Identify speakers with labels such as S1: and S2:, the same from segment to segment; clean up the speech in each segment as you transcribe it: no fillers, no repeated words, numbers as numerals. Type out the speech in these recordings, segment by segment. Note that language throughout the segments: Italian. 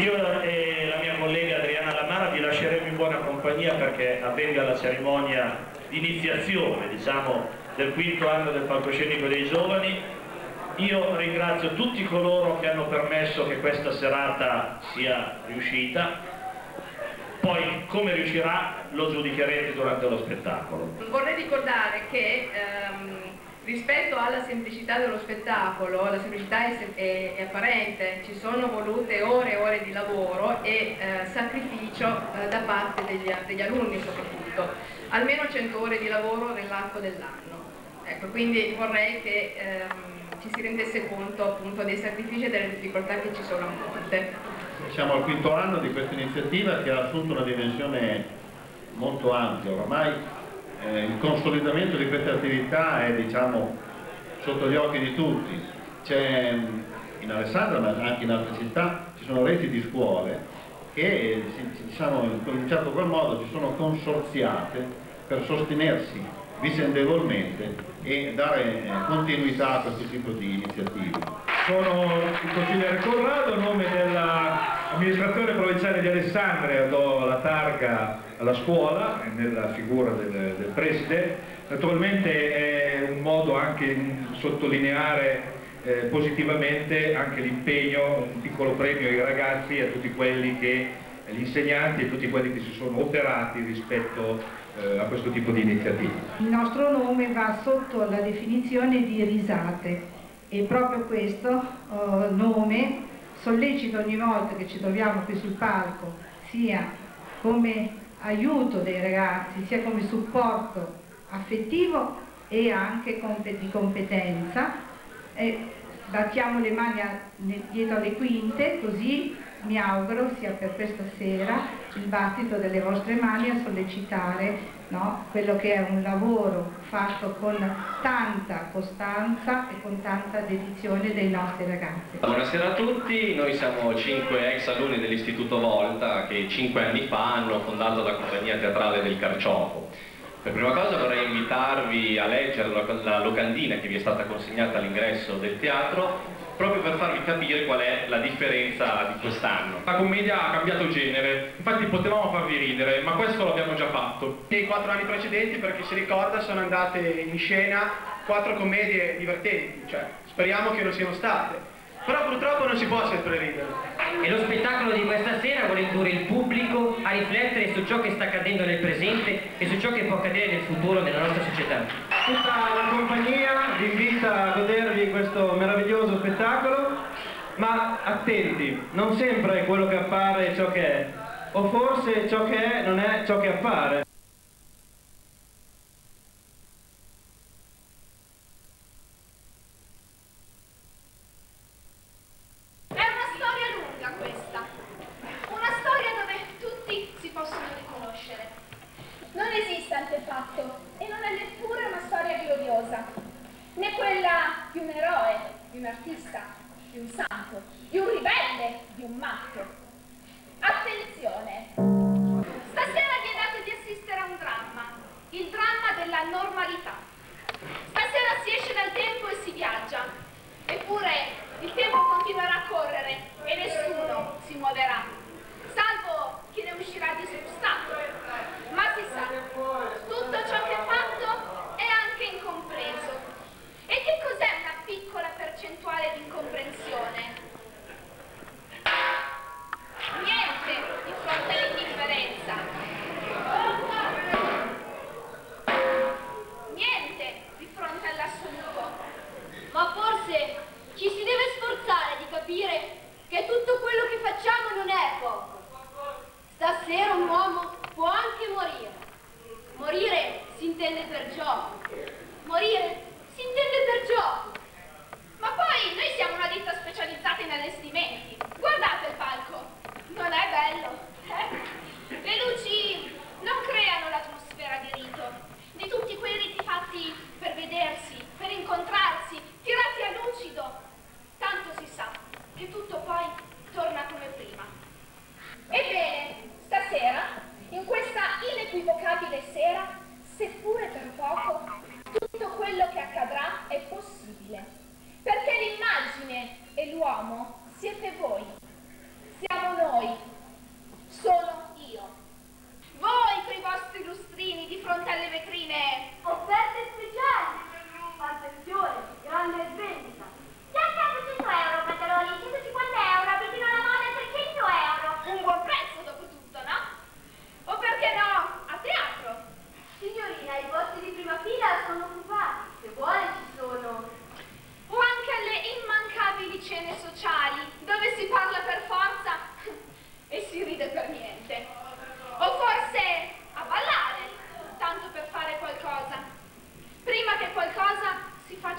S1: Io e la mia collega Adriana Lamara vi lasceremo in buona compagnia perché avvenga la cerimonia di iniziazione, diciamo, del quinto anno del palcoscenico dei giovani. Io ringrazio tutti coloro che hanno permesso che questa serata sia riuscita, poi come riuscirà lo giudicherete durante lo spettacolo.
S2: Vorrei ricordare che rispetto alla semplicità dello spettacolo, la semplicità è apparente, ci sono volute ore e ore di lavoro e sacrificio da parte degli alunni soprattutto, almeno 100 ore di lavoro nell'arco dell'anno. Ecco, quindi vorrei che ci si rendesse conto appunto dei sacrifici e delle difficoltà che ci sono a monte.
S3: Siamo al quinto anno di questa iniziativa che ha assunto una dimensione molto ampia. Ormai il consolidamento di queste attività è, diciamo, sotto gli occhi di tutti. C'è in Alessandria, ma anche in altre città, ci sono reti di scuole che, diciamo, in un certo qual modo si sono consorziate per sostenersi vicendevolmente e dare continuità a questo tipo di iniziative.
S4: Sono il consigliere Corrado, a nome dell'amministrazione provinciale di Alessandria do la targa alla scuola nella figura del preside. Naturalmente è un modo anche di sottolineare positivamente anche l'impegno, un piccolo premio ai ragazzi e a tutti quelli che, gli insegnanti e tutti quelli che si sono operati rispetto a questo tipo di iniziative.
S5: Il nostro nome va sotto la definizione di risate e proprio questo nome sollecita ogni volta che ci troviamo qui sul palco, sia come aiuto dei ragazzi, sia come supporto affettivo e anche di competenza. Battiamo le mani dietro le quinte, così mi auguro sia per questa sera il battito delle vostre mani a sollecitare, no, quello che è un lavoro fatto con tanta costanza e con tanta dedizione dei nostri ragazzi.
S6: Buonasera a tutti, noi siamo 5 ex alunni dell'Istituto Volta che 5 anni fa hanno fondato la compagnia teatrale del Carciofo. Per prima cosa vorrei invitarvi a leggere la locandina che vi è stata consegnata all'ingresso del teatro, proprio per farvi capire qual è la differenza di quest'anno.
S7: La commedia ha cambiato genere, infatti potevamo farvi ridere, ma questo l'abbiamo già fatto.
S8: Nei 4 anni precedenti, per chi si ricorda, sono andate in scena 4 commedie divertenti, cioè speriamo che non siano state. Però purtroppo non si può sempre ridere.
S9: E lo spettacolo di questa sera vuole indurre il pubblico a riflettere su ciò che sta accadendo nel presente e su ciò che può accadere nel futuro nella nostra società.
S10: Tutta la compagnia vi invita a godervi questo meraviglioso spettacolo, ma attenti, non sempre quello che appare è ciò che è, o forse ciò che è non è ciò che appare.
S11: Non esiste antefatto e non è neppure una storia gloriosa, né quella di un eroe, di un artista, di un santo, di un ribelle, di un matto. Attenzione! Stasera vi è dato di assistere a un dramma, il dramma della normalità. Stasera si esce dal tempo e si viaggia, eppure il tempo continuerà a correre e nessuno si muoverà, salvo chi ne uscirà disgustato. Ma si sa, tutto ciò che è fatto è anche incompreso. E che cos'è una piccola percentuale di incomprensione? Niente di fronte all'indifferenza. Niente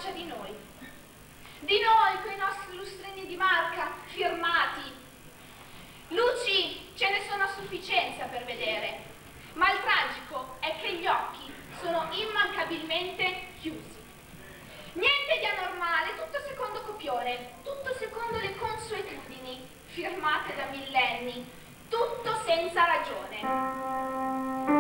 S11: traccia di noi con i nostri lustrini di marca firmati. Luci ce ne sono a sufficienza per vedere, ma il tragico è che gli occhi sono immancabilmente chiusi. Niente di anormale, tutto secondo copione, tutto secondo le consuetudini firmate da millenni, tutto senza ragione.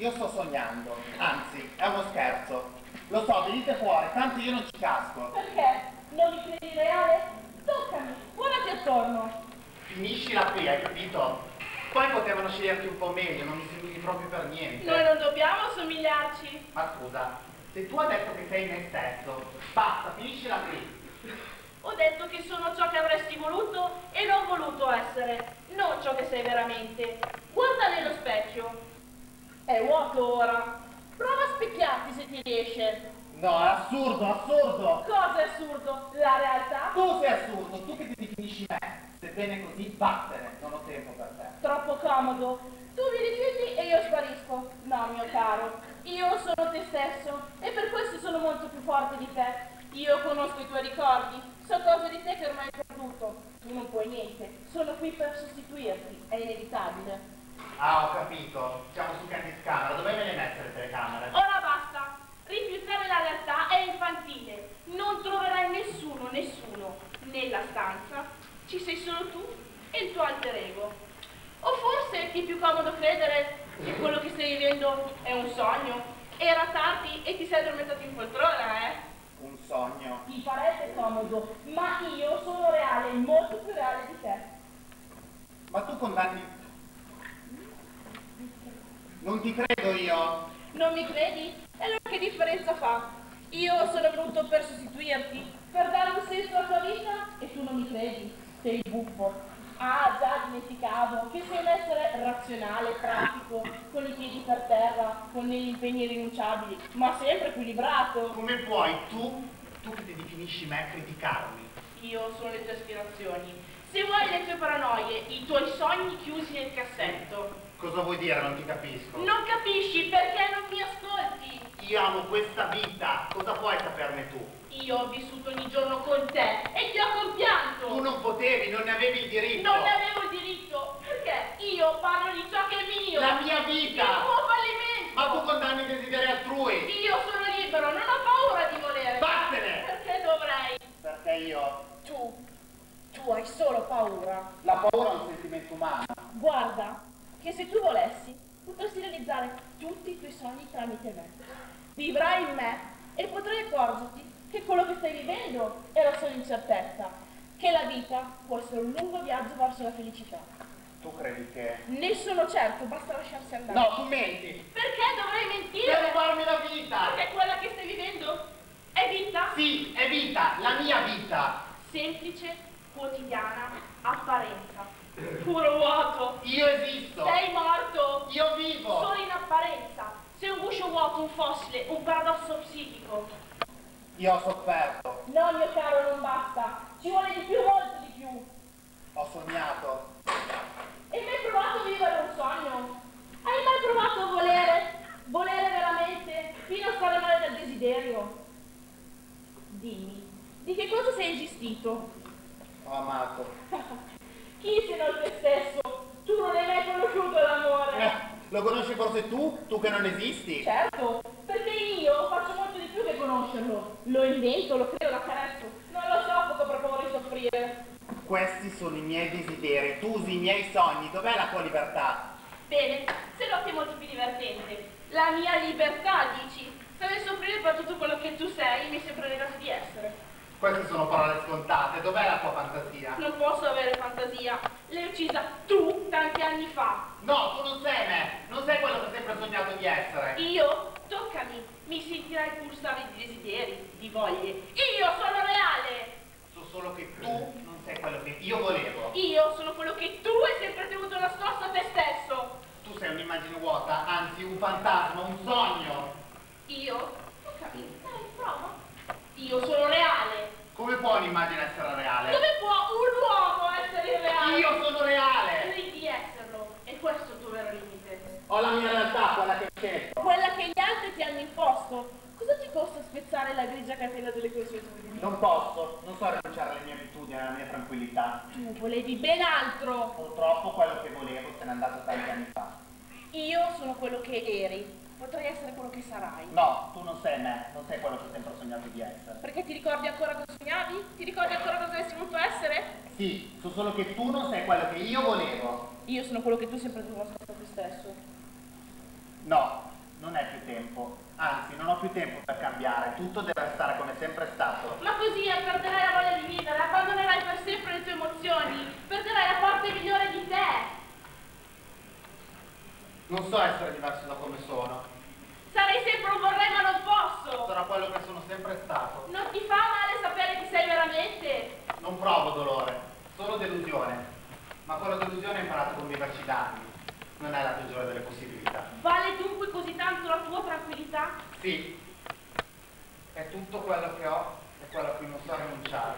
S12: io sto sognando, anzi, è uno scherzo. Lo so, venite fuori, tanto io non ci casco.
S11: Perché? Non mi credi reale? Toccami, guardati attorno.
S12: Finiscila qui, hai capito? Poi potevano sceglierti un po' meglio, non mi sembri proprio per niente.
S11: Noi non dobbiamo somigliarci.
S12: Ma scusa, se tu hai detto che sei me stesso, basta, finiscila qui.
S11: Ho detto che sono ciò che avresti voluto e non voluto essere, non ciò che sei veramente. Guarda nello specchio. È vuoto ora. Prova a specchiarti se ti riesce.
S12: No, è assurdo, assurdo.
S11: Cosa è assurdo? La realtà?
S12: Tu sei assurdo, tu che ti definisci me. Sebbene così, vattene, non ho tempo per te.
S11: Troppo comodo. Tu mi rifiuti e io sparisco. No, mio caro, io sono te stesso e per questo sono molto più forte di te. Io conosco i tuoi ricordi, so cose di te che ormai hai perduto. Tu non puoi niente, sono qui per sostituirti, è inevitabile.
S12: Ah, ho capito. Siamo su Candy Camera, dove me le mette le telecamere?
S11: Ora basta. Rifiutare la realtà è infantile. Non troverai nessuno nella stanza. Ci sei solo tu e il tuo alter ego. O forse ti è più comodo credere che quello che stai vivendo è un sogno. Era tardi e ti sei addormentato in poltrona, eh?
S12: Un sogno.
S11: Ti parete comodo, ma io sono reale, molto più reale di te.
S12: Ma tu condanni... Non ti credo io.
S11: Non mi credi? E allora che differenza fa? Io sono venuto per sostituirti, per dare un senso alla tua vita e tu non mi credi? Sei buffo. Ah, già dimenticavo che sei un essere razionale, pratico, con i piedi per terra, con degli impegni irrinunciabili, ma sempre equilibrato.
S12: Come puoi tu che ti definisci me, criticarmi?
S11: Io sono le tue aspirazioni. Se vuoi le tue paranoie, i tuoi sogni chiusi nel cassetto.
S12: Cosa vuoi dire? Non ti capisco.
S11: Non capisci perché non mi ascolti.
S12: Io amo questa vita, cosa puoi saperne tu?
S11: Io ho vissuto ogni giorno con te e ti ho compianto.
S12: Tu non potevi, non ne avevi il diritto.
S11: Non ne avevo il diritto, perché io parlo di ciò che è mio.
S12: La mia vita.
S11: Il tuo fallimento.
S12: Ma tu condanni i desideri altrui.
S11: Io sono libero, non ho paura di volere.
S12: Vattene.
S11: Perché dovrei?
S12: Perché io...
S11: Tu hai solo paura.
S12: La paura è un sentimento umano.
S11: Guarda, che se tu volessi, potresti realizzare tutti i tuoi sogni tramite me. Vivrai in me e potrai accorgerti che quello che stai vivendo era solo incertezza, che la vita può essere un lungo viaggio verso la felicità.
S12: Tu credi che...
S11: Ne sono certo, basta lasciarsi andare.
S12: No, tu menti.
S11: Perché dovrei mentire?
S12: Per rubarmi la vita.
S11: Perché quella che stai vivendo è vita?
S12: Sì, è vita, la mia vita.
S11: Semplice, quotidiana, apparenza. Puro vuoto.
S12: Io esisto.
S11: Sei morto.
S12: Io vivo.
S11: Solo in apparenza. Sei un guscio vuoto, un fossile, un paradosso psichico.
S12: Io ho sofferto.
S11: No, mio caro, non basta. Ci vuole di più, molto di più.
S12: Ho sognato.
S11: E mai provato a vivere un sogno? Hai mai provato a volere? Volere veramente? Fino a stare male del desiderio? Dimmi, di che cosa sei esistito?
S12: Ho amato.
S11: Chi se non te stesso? Tu non hai mai conosciuto l'amore.
S12: Lo conosci forse tu? Tu che non esisti?
S11: Certo, perché io faccio molto di più che conoscerlo. Lo invento, lo creo, l'accarezzo. Non lo soffoco per paura di soffrire.
S12: Questi sono i miei desideri, tu usi i miei sogni, dov'è la tua libertà?
S11: Bene, se no è molto più divertente. La mia libertà, dici? Stare a soffrire per tutto quello che tu sei mi sembra negato di essere.
S12: Queste sono parole scontate, dov'è la tua fantasia?
S11: Non posso avere fantasia. L'hai uccisa tu tanti anni fa.
S12: No, tu non sei me, non sei quello che hai sempre sognato di essere.
S11: Io? Toccami, mi sentirai pulsare di desideri, di voglie. Io sono reale!
S12: So solo che tu non sei quello che io volevo.
S11: Io sono quello che tu hai sempre tenuto nascosto a te stesso.
S12: Tu sei un'immagine vuota, anzi un fantasma, un sogno.
S11: Io? Toccami, dai, prova. Io sono reale.
S12: Come può un'immagine essere reale?
S11: Come può un uomo essere irreale?
S12: Io sono reale!
S11: Credi di esserlo, e questo è il tuo vero limite.
S12: Ho la mia realtà, quella che ho scelto.
S11: Quella che gli altri ti hanno imposto. Cosa ti costa spezzare la grigia catena delle consuetudini?
S12: Non posso, non so rinunciare alle mie abitudini, alla mia tranquillità.
S11: Tu volevi ben altro.
S12: Purtroppo quello che volevo se n'è andato tanti anni fa.
S11: Io sono quello che eri. Potrei essere quello che sarai.
S12: No, tu non sei me, non sei quello che ho sempre sognato di essere.
S11: Perché ti ricordi ancora cosa sognavi? Ti ricordi ancora cosa avresti voluto essere?
S12: Sì, so solo che tu non sei quello che io volevo.
S11: Io sono quello che tu sempre tenuto nascosto a te stesso.
S12: No, tempo. Anzi, non ho più tempo per cambiare, tutto deve stare come sempre stato.
S13: Ma così perderai la voglia di vivere, abbandonerai per sempre le tue emozioni, perderai la parte migliore di te.
S12: Non so essere diverso da come sono.
S13: Sarai sempre un vorrei ma non posso.
S12: Sarò quello che sono sempre stato.
S13: Non ti fa male sapere chi sei veramente?
S12: Non provo dolore, solo delusione. Ma quella delusione ho imparato a conviverci da anni. Non è la peggiore delle possibilità.
S13: Vale dunque così tanto la tua tranquillità?
S12: Sì. È tutto quello che ho e quello a cui non so rinunciare.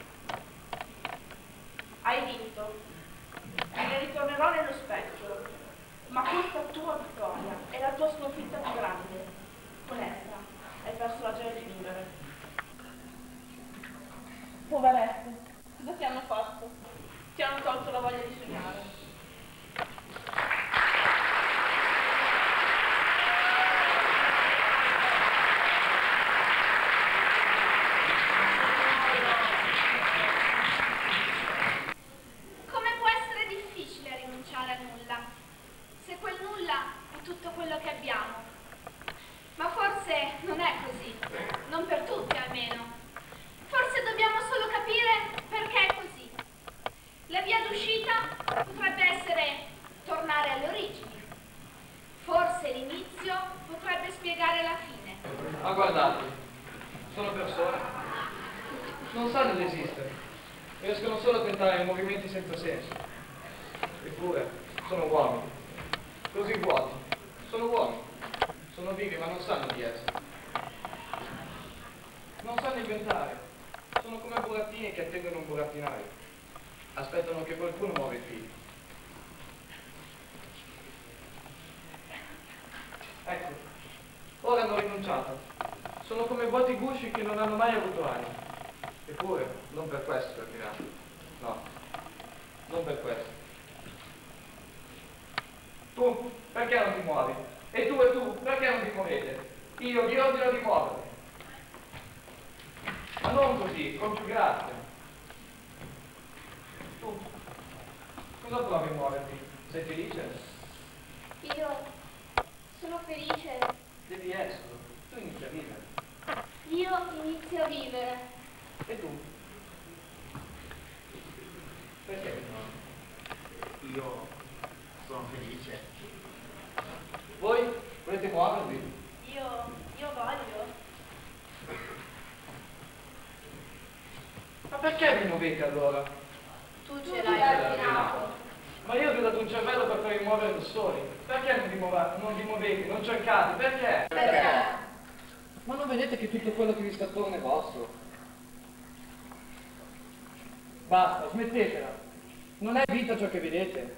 S13: Hai vinto. Me ne ritornerò nello specchio. Ma questa tua vittoria è la tua sconfitta più grande. Con essa hai perso la gioia di vivere. Poveretto, cosa ti hanno fatto? Ti hanno tolto la voglia di sognare.
S11: Come può essere difficile rinunciare a nulla, se quel nulla è tutto quello che abbiamo? Ma forse non è così, non per tutti almeno. Forse dobbiamo solo capire perché è così. La via d'uscita potrebbe essere tornare alle origini. Forse l'inizio potrebbe spiegare la fine.
S10: Ma guardate, sono persone. Non sanno di esistere. Riescono solo a tentare movimenti senza senso. Eppure, sono uomini. Così vuoti. Sono uomini. Sono vivi ma non sanno di essere. Non sanno inventare. Sono come burattini che attendono un burattinaio. Aspettano che qualcuno muova i fili. Ecco, ora hanno rinunciato. Sono come vuoti gusci che non hanno mai avuto anima. Eppure, non per questo terminato. No, non per questo. Tu, perché non ti muovi? E tu, perché non ti muovete? Io vi ordino di muovervi. Ma non così, con più grazia. Tu, cosa provi a muoverti? Sei felice?
S11: Io sono felice.
S10: Devi esserlo. Tu inizi a vivere.
S11: Io inizio a vivere.
S10: E tu? Perché no?
S12: Io sono felice.
S10: Voi volete muovervi?
S11: Io voglio.
S10: Ma perché vi muovete allora?
S11: Tu ce l'hai ordinato.
S10: Ma io vi ho dato un cervello per farvi muovere da soli. Perché non vi muovete, non cercate? Perché?
S11: Perché?
S10: Ma non vedete che tutto quello che vi sta attorno è vostro? Basta, smettetela. Non è vita ciò che vedete.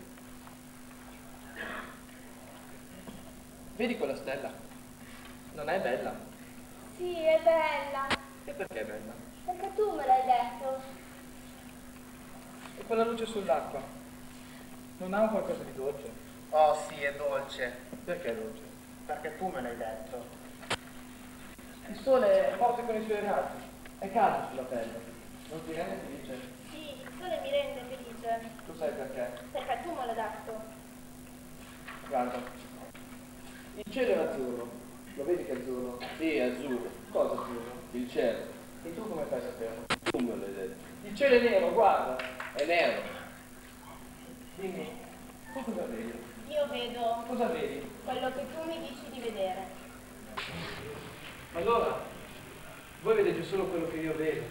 S10: Vedi quella stella? Non è bella.
S11: Sì, è bella.
S10: E perché è bella?
S11: Perché tu me l'hai detto.
S10: E quella luce sull'acqua? Non ha un qualcosa di dolce?
S12: Oh sì, è dolce.
S10: Perché è dolce?
S12: Perché tu me l'hai detto.
S10: Il sole è forte con i suoi raggi. È caldo sulla pelle. Non ti rende felice?
S11: Sì, il sole mi rende felice.
S10: Tu sai perché?
S11: Perché tu me l'hai detto.
S10: Guarda. Il cielo è azzurro. Lo vedi che è azzurro? Sì, è azzurro. Cosa azzurro? Il cielo. E tu come fai a saperlo? Tu me l'hai detto. Il cielo è nero, guarda. È nero. Dimmi, tu cosa vedi?
S11: Io vedo
S10: Cosa vedi?
S11: quello che tu mi dici di vedere.
S10: Ma allora, voi vedete solo quello che io vedo.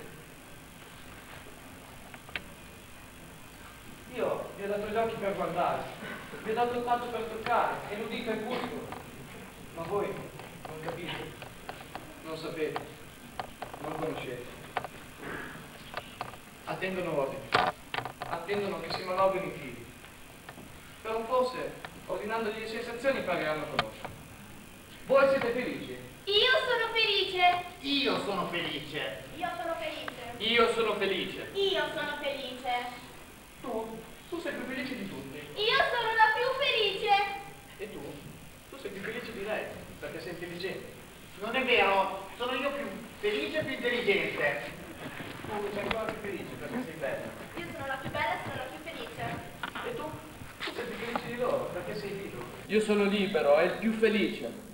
S10: Io vi ho dato gli occhi per guardare, vi ho dato il tatto per toccare e l'udito e il gusto. Ma voi non capite, non sapete, non conoscete. Attendono ordini, attendono che si manovrino i fili. Però forse, ordinandogli le sensazioni, impareranno a conoscere. Voi siete felici?
S11: Io sono felice.
S12: Io sono felice.
S11: Io sono felice.
S6: Io sono felice.
S11: Io sono felice.
S10: Tu sei più felice di tutti.
S11: Io sono la più felice.
S10: E tu sei più felice di lei, perché sei intelligente.
S12: Non è vero, sono io più felice e più intelligente.
S10: Tu sei ancora più felice perché sei bella.
S11: Io sono la più bella e sono la più felice.
S10: E tu? Tu sei più felice di loro perché sei libero.
S14: Io sono libero e il più felice.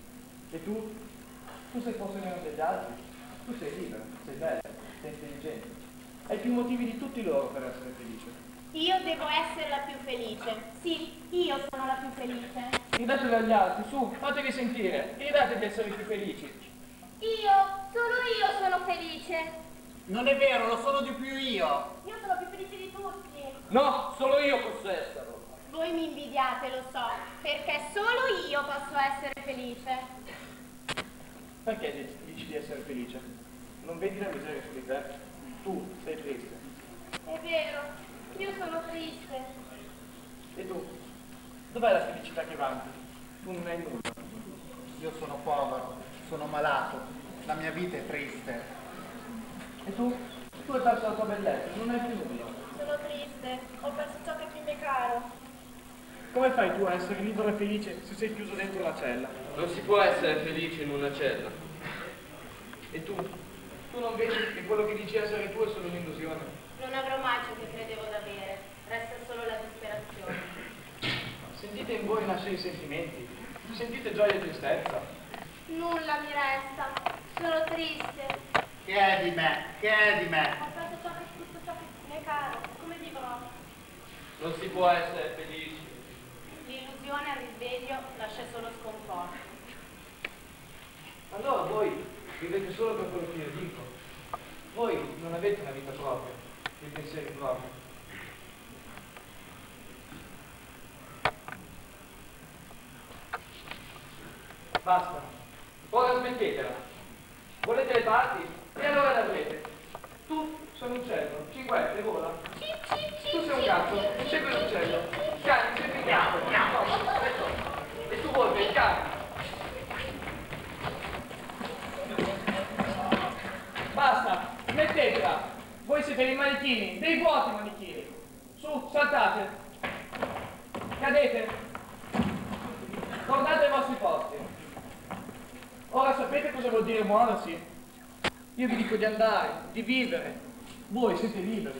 S14: E tu? Tu sei forse meno degli altri? Tu sei libera, sei bella, sei intelligente. Hai più motivi di tutti loro per essere felice.
S11: Io devo essere la più felice. Sì, io sono la più felice.
S14: Gridateli agli altri, su, fatevi sentire, gridate di essere più felici.
S11: Solo io sono felice.
S12: Non è vero, lo sono di più io.
S11: Io sono più felice di tutti.
S14: No, solo io posso esserlo.
S11: Voi mi invidiate, lo so, perché solo io posso essere felice.
S14: Perché dici di essere felice? Non vedi la miseria su di te? Tu sei triste.
S11: È vero, io sono triste.
S14: E tu? Dov'è la felicità che vanti? Tu non hai nulla.
S12: Io sono povero, sono malato, la mia vita è triste.
S14: E tu? Tu hai perso la tua bellezza, non hai più nulla.
S11: Sono triste, ho perso ciò che più mi è caro.
S14: Come fai tu a essere libero e felice se sei chiuso dentro una cella?
S6: Non si può essere felice in una cella.
S14: E tu? Tu non vedi che quello che dici essere tu è solo un'illusione?
S11: Non avrò mai ciò che credevo d'avere, resta solo la disperazione.
S14: Sentite in voi nascere i sentimenti, sentite gioia e tristezza.
S11: Nulla mi resta, sono triste.
S12: Che è di me? Che è di me?
S11: Ho perso tutto ciò che mi è caro, come vivrò?
S6: Non si può essere felici.
S11: L'illusione al risveglio lascia solo sconforto.
S14: Allora voi vivete solo per quello che io dico. Voi non avete una vita propria, dei pensieri propri. Basta. Ora smettetela. Volete le parti? E allora le avrete. Tu sei un uccello, cinguette, vola. Tu sei un gatto, segui l'uccello. Cani, segui il gatto. E tu volpe, il cane. Basta, smettetela. Voi siete dei manichini, dei vuoti manichini. Su, saltate. Cadete. Tornate ai vostri posti. Ora sapete cosa vuol dire muoversi? Io vi dico di andare, di vivere. Voi siete liberi.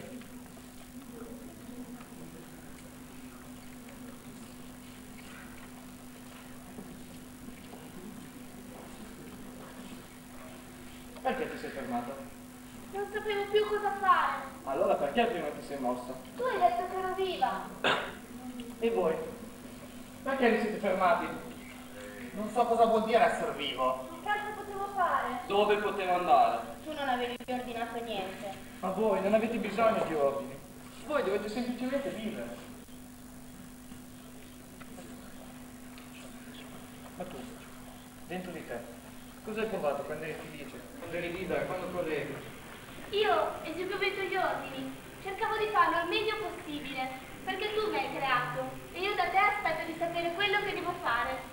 S14: Perché ti sei fermato?
S11: Non sapevo più cosa fare.
S14: Allora perché prima ti sei mossa?
S11: Tu hai detto che ero viva.
S14: E voi? Perché vi siete fermati?
S12: Non so cosa vuol dire essere vivo.
S11: Che altro potevo fare?
S6: Dove potevo andare?
S11: Tu non avevi più ordinato niente.
S14: Ma voi non avete bisogno di ordini. Voi dovete semplicemente vivere. Ma tu, dentro di te, cosa hai provato quando eri felice? Quando eri libera, quando correvi?
S11: Io eseguivo i tuoi ordini. Cercavo di farlo al meglio possibile, perché tu mi hai creato e io da te aspetto di sapere quello che devo fare.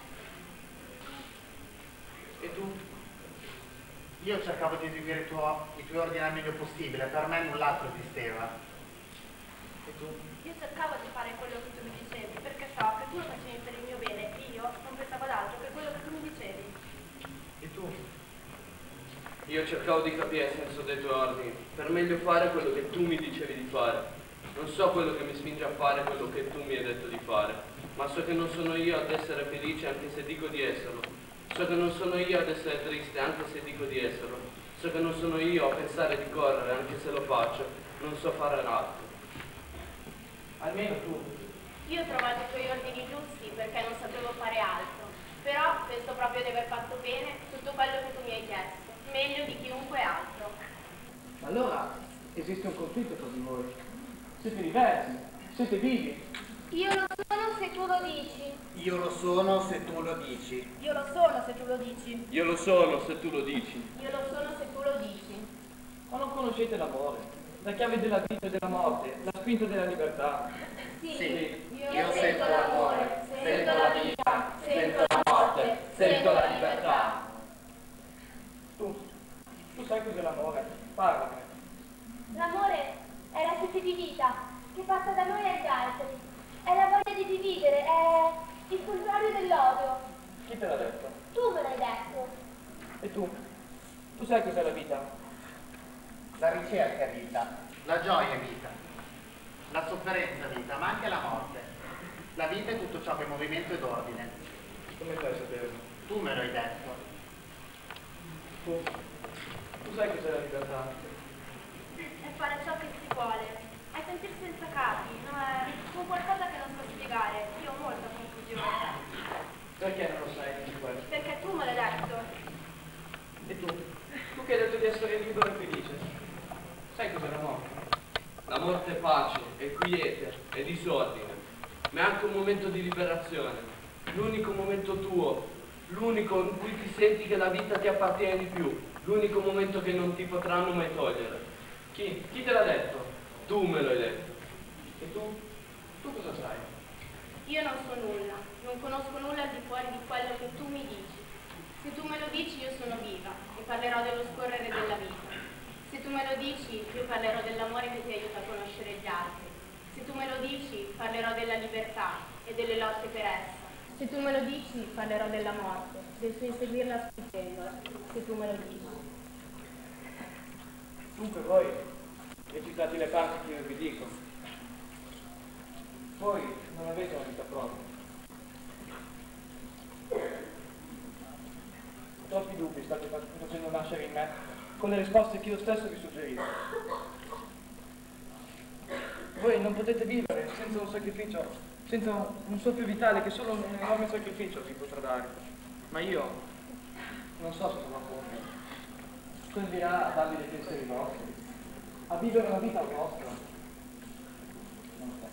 S14: E tu?
S12: Io cercavo di eseguire i tuoi ordini al meglio possibile, per me null'altro esisteva.
S14: E tu?
S13: Io cercavo di fare quello che tu mi dicevi, perché so che tu lo facevi per il mio bene e io non pensavo ad altro che quello che tu mi dicevi.
S14: E tu?
S6: Io cercavo di capire il senso dei tuoi ordini, per meglio fare quello che tu mi dicevi di fare. Non so quello che mi spinge a fare quello che tu mi hai detto di fare, ma so che non sono io ad essere felice anche se dico di esserlo. So che non sono io ad essere triste anche se dico di esserlo. So che non sono io a pensare di correre anche se lo faccio. Non so fare altro.
S14: Almeno tu.
S11: Io ho trovato i tuoi ordini giusti perché non sapevo fare altro. Però penso proprio di aver fatto bene tutto quello che tu mi hai chiesto, meglio di chiunque altro.
S14: Allora esiste un conflitto tra di voi. Siete diversi, siete vivi.
S11: Io lo sono se tu lo dici.
S12: Io lo sono se tu lo dici.
S11: Io lo sono se tu lo dici.
S6: Io lo sono se tu lo dici.
S11: Io lo sono se tu lo dici.
S14: Ma non conoscete l'amore, la chiave della vita e della morte, la spinta della libertà.
S11: Sì.
S12: Io sento l'amore,
S11: sento la vita, sento la morte, sento la libertà.
S14: Tu sai cos'è l'amore? Parlamene.
S11: L'amore è la sete di vita che passa da noi agli altri. È la voglia di dividere, è il contrario dell'odio.
S14: Chi te l'ha detto?
S11: Tu me l'hai detto.
S14: E tu? Tu sai cos'è la vita?
S12: La ricerca è vita, la gioia è vita, la sofferenza è vita, ma anche la morte. La vita è tutto ciò che è movimento ed ordine.
S14: Come fai a saperlo?
S12: Tu me l'hai detto.
S14: Tu sai cos'è la libertà?
S11: È fare ciò che si vuole, è sentirsi senza capi, no? È un qualcosa che non so spiegare. Io ho molta confusione.
S14: Perché non lo sai?
S11: Perché tu me l'hai detto.
S14: E tu? Tu che hai detto di essere libero e felice. Sai cos'è la morte?
S15: La morte è pace, è quiete, è disordine, ma è anche un momento di liberazione. L'unico momento tuo, l'unico in cui ti senti che la vita ti appartiene di più, l'unico momento che non ti potranno mai togliere.
S14: Chi? Chi te l'ha detto?
S15: Tu me l'hai detto.
S14: E tu? Tu cosa sai?
S11: Io non so nulla, non conosco nulla al di fuori di quello che tu mi dici. Se tu me lo dici io sono viva e parlerò dello scorrere della vita. Se tu me lo dici io parlerò dell'amore che ti aiuta a conoscere gli altri. Se tu me lo dici parlerò della libertà e delle lotte per essa. Se tu me lo dici parlerò della morte, del suo inseguirla sfuggendola. Se tu me lo dici.
S14: Dunque voi recitate le parti che io vi dico. Voi non avete una vita propria. Troppi dubbi state facendo nascere in me con le risposte che io stesso vi suggerivo. Voi non potete vivere senza un sacrificio, senza un soffio vitale che solo un enorme sacrificio vi potrà dare. Ma io non so se sono convinto. Convincerà a darvi dei pensieri vostri, a vivere una vita vostra. Non so.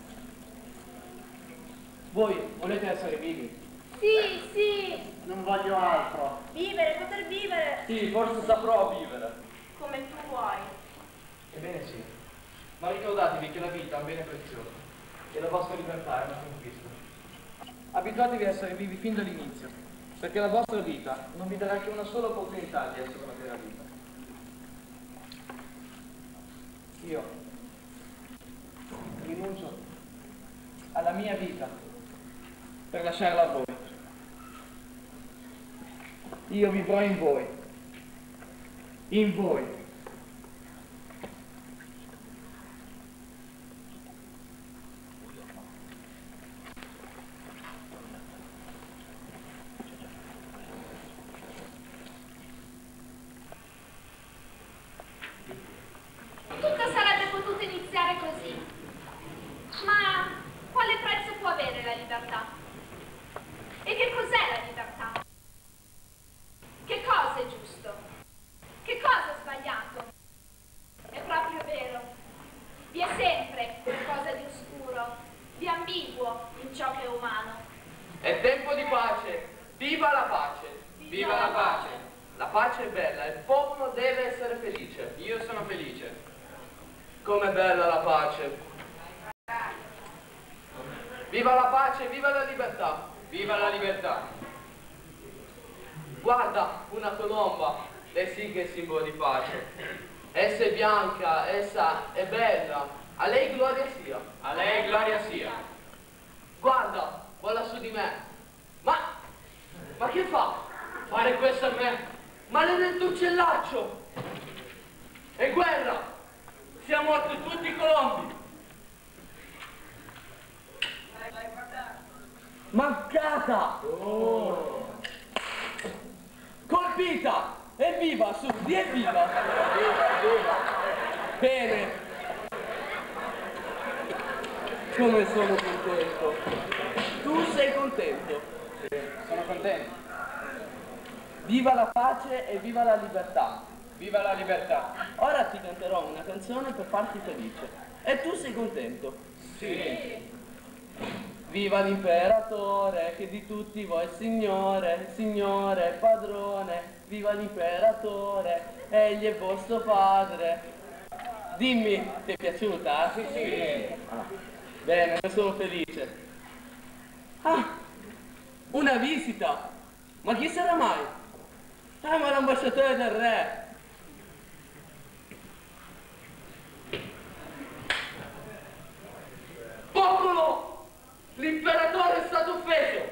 S14: Voi volete essere vivi?
S11: Sì, sì!
S12: Non voglio altro.
S11: Vivere, poter vivere!
S15: Sì, forse saprò vivere.
S11: Come tu vuoi.
S14: Ebbene sì, ma ricordatevi che la vita è un bene prezioso e la vostra libertà è una conquista. Abituatevi a essere vivi fin dall'inizio, perché la vostra vita non vi darà che una sola opportunità di essere una vera vita. Io rinuncio alla mia vita per lasciarla a voi. Io vivrò in voi. In voi.
S11: Tutto sarebbe potuto iniziare così. Ma quale prezzo può avere la libertà? E che cos'è la libertà? Che cosa è giusto? Che cosa è sbagliato? È proprio vero. Vi è sempre qualcosa di oscuro, di ambiguo in ciò che è umano.
S15: È tempo di pace. Viva la pace. Viva la pace. La pace è bella, il popolo deve essere felice.
S14: Io sono felice.
S15: Com'è bella la pace. Viva la pace, viva la libertà.
S14: Viva la libertà.
S15: Guarda, una colomba, lei sì che è simbolo di pace. Essa è bianca, essa è bella. A lei gloria sia.
S14: A lei gloria sia.
S15: Guarda, vola su di me. Ma che fa? Fare questo a me? Maledetto uccellaccio! È guerra! Siamo morti tutti i colombi! Mancata! Oh. Colpita! Evviva! Su, di evviva! Bene! Come sono contento! Tu sei contento?
S14: Sì, sono contento.
S15: Viva la pace e viva la libertà!
S14: Viva la libertà!
S15: Ora ti canterò una canzone per farti felice. E tu sei contento?
S14: Sì.
S15: Viva l'imperatore, che di tutti voi è signore, signore, padrone. Viva l'imperatore, egli è vostro padre. Dimmi, ti è piaciuta?
S14: Sì, sì.
S15: Ah, bene, ne sono felice. Ah, una visita! Ma chi sarà mai? Ah, ma l'ambasciatore del re! Popolo! L'imperatore è stato offeso!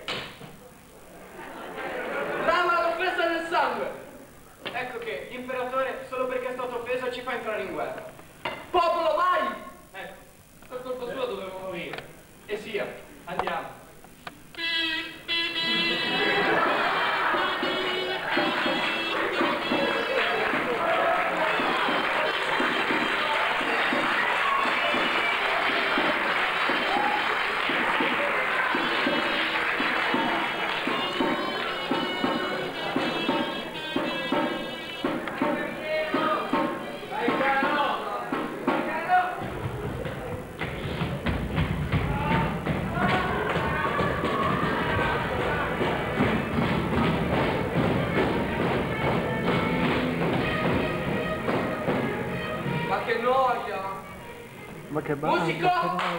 S15: Lama l'offesa nel sangue!
S14: Ecco che l'imperatore, solo perché è stato offeso, ci fa entrare in guerra.
S15: Popolo, vai!
S14: Ecco, per colpa sua dovevo morire. E sia, andiamo.
S16: Ma che
S14: Musico!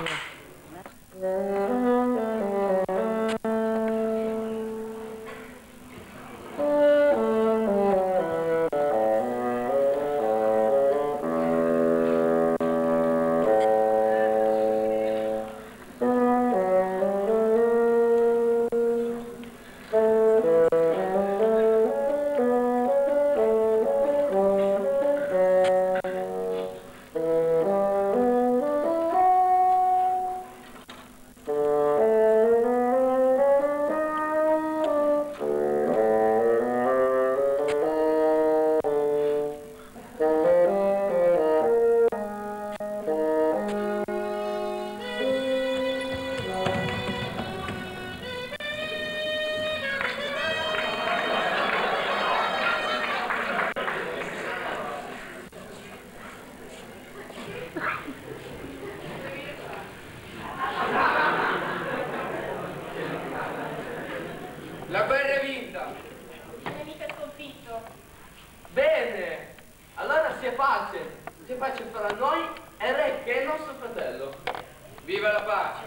S14: La guerra è vinta.
S11: Il nemico è sconfitto.
S14: Bene, allora sia pace. Sia pace fra noi e Re, che è il nostro fratello. Viva la pace.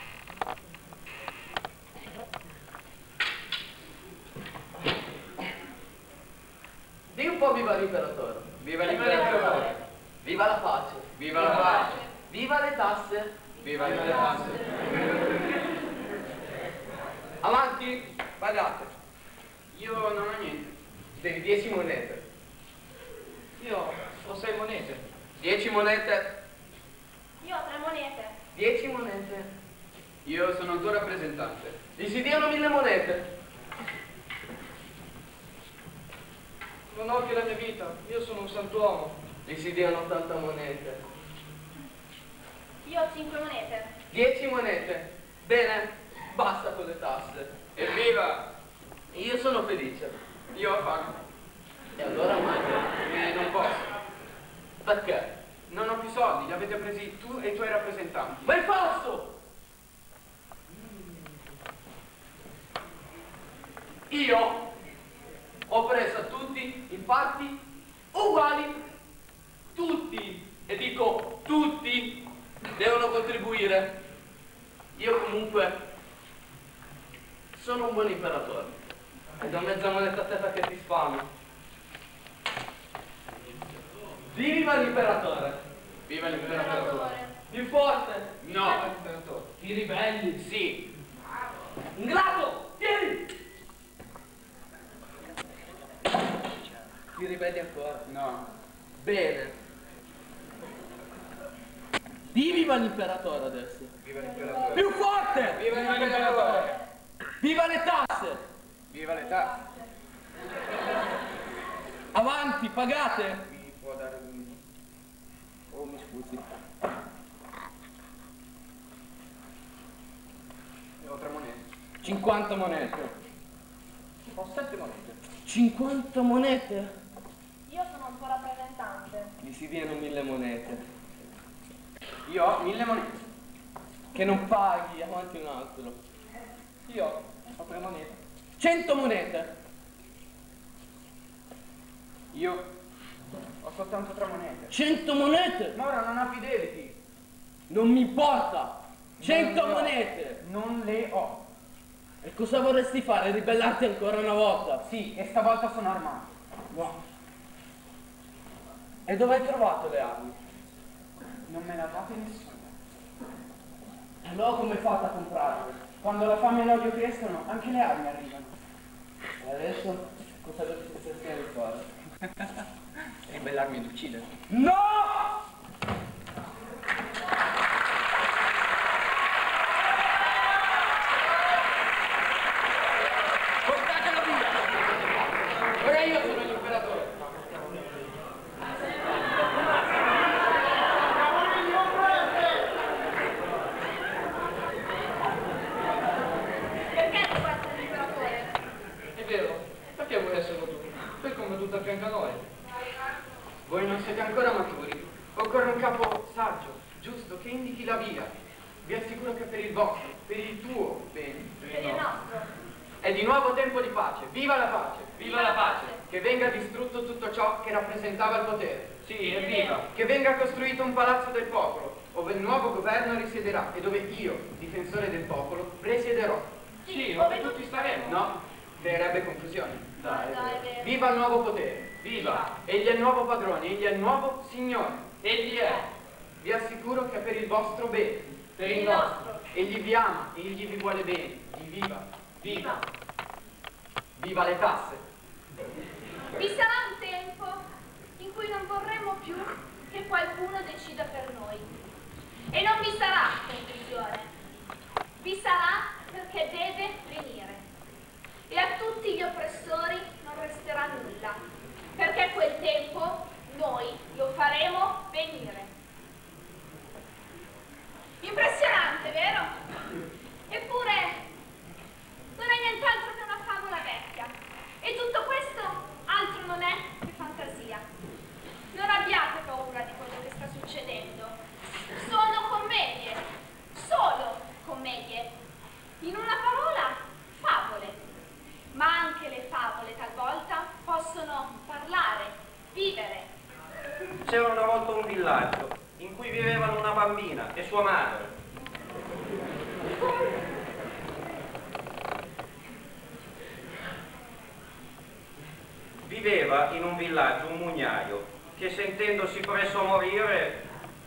S14: Dì un po' viva l'imperatore. Viva l'imperatore. Viva la pace. Viva la pace. Viva le tasse. Viva le tasse. Avanti, badate. Io non ho niente. Devi 10 monete. Io ho 6 monete. 10 monete.
S11: Io ho 3 monete.
S14: 10 monete. Io sono il tuo rappresentante. Gli si diano 1000 monete. Non ho che la mia vita. Io sono un santuomo. Gli si diano 80 monete.
S11: Io ho 5 monete.
S14: 10 monete. Bene, basta con le tasse. Evviva! Io sono felice. Io ho fame. E allora mangia. Non posso. Perché? Non ho più soldi, li avete presi tu e i tuoi rappresentanti. Ma è falso! Io ho preso a tutti in parti uguali. Tutti, e dico tutti, devono contribuire. Io comunque sono un buon imperatore e do mezza moneta a te perché ti sfamo. Viva l'imperatore! Viva l'imperatore! Più forte! No! L'imperatore! I ribelli! Sì! Ingrato! Tieni! Ti ribelli ancora? No! Bene! Viva l'imperatore adesso! Viva l'imperatore! Più forte! Viva l'imperatore! Viva le tasse! Viva le tasse! Avanti, pagate! Mi può dare un... Oh, mi scusi. Io ho 3 monete. 50 monete. Ho 7 monete. 50 monete?
S11: Io sono un tuo rappresentante.
S14: Gli si diano 1000 monete. Io ho 1000 monete. Che non paghi, avanti un altro. Io ho 3 monete. 100 monete. Io ho soltanto 3 monete. 100 monete? Ma ora non affidati. Non mi importa. 100 monete. Non le ho. E cosa vorresti fare? Ribellarti ancora una volta? Sì, e stavolta sono armato. No. E dove hai trovato le armi? Non me le ha date nessuno. E allora come fate a comprarle? Quando la fame e l'odio crescono, anche le armi arrivano. E adesso cosa dovresti cercare di fare? Ribellarmi ed uccidere. No! Portatelo via! Ora io sono l'imperatore.
S11: Perché tu vuoi essere l'imperatore?
S14: È vero, perché vuoi esserlo tu? Sei combattuto a fianco a noi. Voi non siete ancora maturi. Occorre un capo saggio, giusto, che indichi la via. Vi assicuro che per il vostro, per il tuo bene,
S11: Per il nostro.
S14: è di nuovo tempo di pace. Viva la pace! Viva la pace! Che venga distrutto tutto ciò che rappresentava il potere. Sì, evviva! Che venga costruito un palazzo del popolo,
S16: ove il nuovo governo risiederà e dove io, difensore del popolo, presiederò.
S14: Sì, dove tutti staremo.
S16: No, creerebbe confusione.
S14: Dai,
S16: Viva il nuovo potere!
S14: Viva!
S16: Egli è il nuovo padrone, egli è il nuovo signore.
S14: Egli è.
S16: Vi assicuro che è per il vostro bene.
S14: Per il nostro.
S16: Egli vi ama, egli vi vuole bene. Viva!
S14: Viva!
S16: Viva le tasse!
S11: Vi sarà un tempo in cui non vorremmo più che qualcuno decida per noi. E non vi sarà confusione. Vi sarà perché deve venire. E a tutti gli oppressori non resterà nulla, perché quel tempo noi lo faremo venire. Impressionante, vero? Eppure non è nient'altro che una favola vecchia. E tutto questo altro non è che fantasia. Non abbiate paura di quello che sta succedendo. Sono commedie, solo commedie. In una parola, favole. Ma anche le favole talvolta possono parlare, vivere.
S17: C'era una volta un villaggio in cui vivevano una bambina e sua madre. Viveva in un villaggio un mugnaio che, sentendosi presso a morire,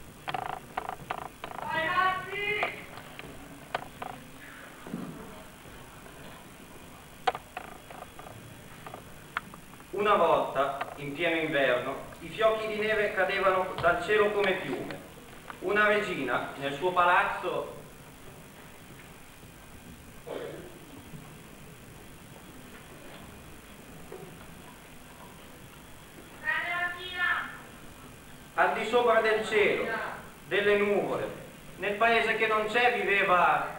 S17: una volta, in pieno inverno, i fiocchi di neve cadevano dal cielo come piume. Una regina, nel suo palazzo, al di sopra del cielo, delle nuvole, nel paese che non c'è viveva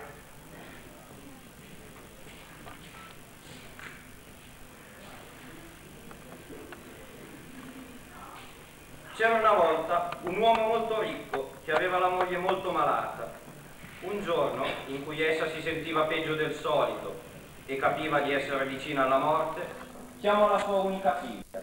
S17: C'era una volta un uomo molto ricco che aveva la moglie molto malata. Un giorno, in cui essa si sentiva peggio del solito e capiva di essere vicina alla morte, chiamò la sua unica figlia.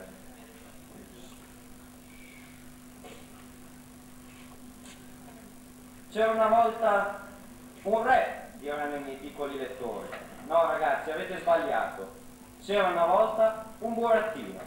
S17: C'era una volta un re, diranno i miei piccoli lettori. No ragazzi, avete sbagliato. C'era una volta un burattino.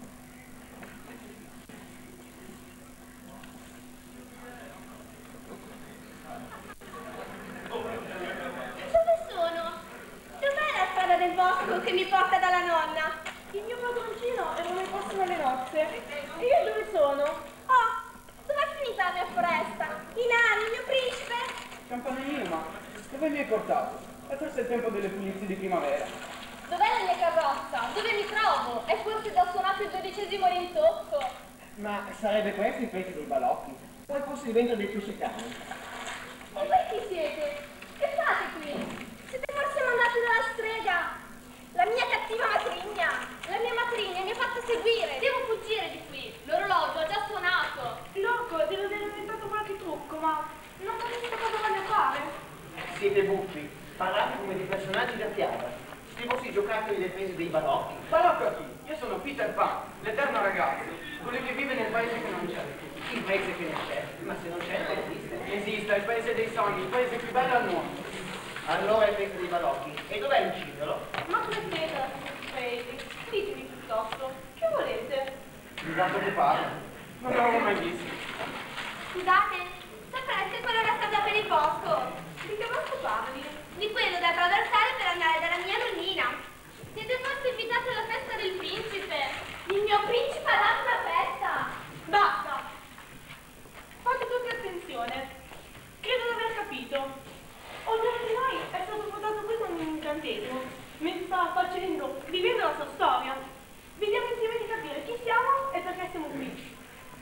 S11: Del bosco che mi porta dalla nonna. Il mio padroncino è venuto prossimo alle nozze. E io dove sono? Oh, dov'è finita la mia foresta? I nani, il mio principe?
S18: Campanellino, ma dove mi hai portato? È forse il tempo delle pulizie di primavera.
S11: Dov'è la mia carrozza? Dove mi trovo? È forse da suonato il 12° rintocco?
S18: Ma sarebbe questo il paese dei balocchi? O è forse il vento dei tuscani?
S11: E voi chi siete? Che fate qui? Siete forse mandati dalla strega? La mia cattiva matrigna! La mia matrigna mi ha fatto seguire! Devo fuggire di qui! L'orologio ha già suonato!
S13: Loco, devo aver inventato qualche trucco, ma non capisco cosa voglio fare.
S18: Siete buffi, parlate come dei personaggi da fiaba. Sti vostri giocattoli del paese dei balocchi.
S16: Balocco a chi? Io sono Peter Pan, l'eterno ragazzo, quello che vive nel paese che non c'è.
S18: Il paese che non c'è? Ma se non c'è, non esiste.
S16: Esiste, è il paese dei sogni, il paese più bello al mondo.
S18: Allora è il paese dei balocchi. E dov'è il cigolo?
S13: Ma come siete da questi paesi? Ditemi piuttosto, che volete?
S16: Il gatto che parla. Non l'avevo mai visto.
S11: Scusate, sapreste quello che sta già per il bosco?
S13: Di che bosco parli?
S11: Di quello da attraversare per andare dalla mia nonnina. Siete forse invitati alla festa del principe? Il mio principe ha dato una festa!
S13: Basta! Fate tutti attenzione. Credo di aver capito. Ognuno di noi è stato portato qui con un incantesimo, mentre stava facendo, vivendo la sua storia. Vediamo insieme di capire chi siamo e perché siamo qui.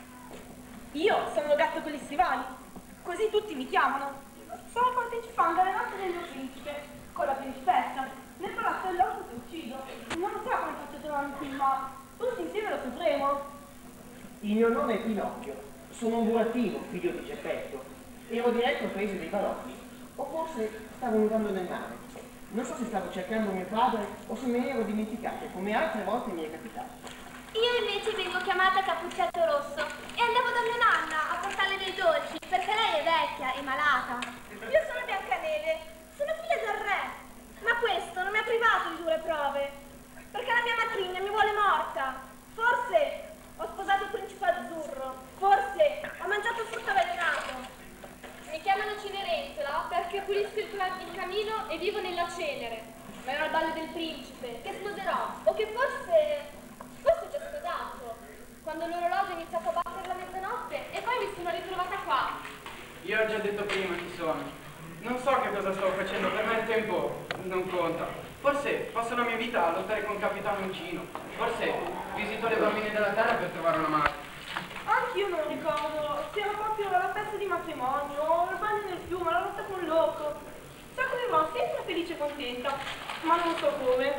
S13: Io sono Gatto con gli stivali, così tutti mi chiamano. Stavo partecipando alle notte del mio principe, con la principessa, nel palazzo dell'orso che uccido. Non so come faccio a trovarmi qui, ma tutti insieme lo sapremo.
S18: Il mio nome è Pinocchio, sono un burattino, figlio di Geppetto. Ero diretto al paese dei balocchi, o forse stavo nuotando nel mare. Non so se stavo cercando mio padre o se me ne ero dimenticato, come altre volte mi è capitato.
S11: Io invece vengo chiamata Cappuccetto Rosso e andavo da mia nonna a portarle dei dolci, perché lei è vecchia. è malata. Io sono Biancaneve, sono figlia del re, ma questo non mi ha privato di dure prove, perché la mia matrigna mi vuole morta. Forse ho sposato il principe azzurro, forse ho mangiato frutto avvelenato. Mi chiamano Cenerentola perché pulisco il camino e vivo nella cenere, ma era il ballo del principe, che sposerò, o che forse ho già sposato, quando l'orologio ha iniziato a battere la mezzanotte e poi mi sono ritrovata qua.
S16: Io ho già detto prima chi sono. Non so che cosa stavo facendo, per me il tempo non conta. Forse passo la mia vita a lottare con Capitano Uncino. Forse visito le bambine della terra per trovare una madre.
S13: Anch'io non ricordo se era proprio la festa di matrimonio, o il bagno nel fiume, la lotta con l'orco. So che vivrò sempre felice e contenta, ma non so come.